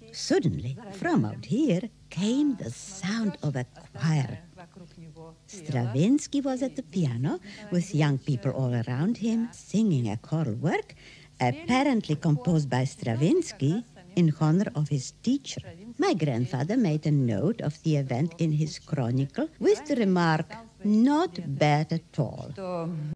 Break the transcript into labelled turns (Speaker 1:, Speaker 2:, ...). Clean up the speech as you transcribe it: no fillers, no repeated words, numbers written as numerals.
Speaker 1: Suddenly, from out here, came the sound of a choir. Stravinsky was at the piano, with young people all around him, singing a choral work, apparently composed by Stravinsky in honor of his teacher. My grandfather made a note of the event in his chronicle with the remark, "Not bad at all."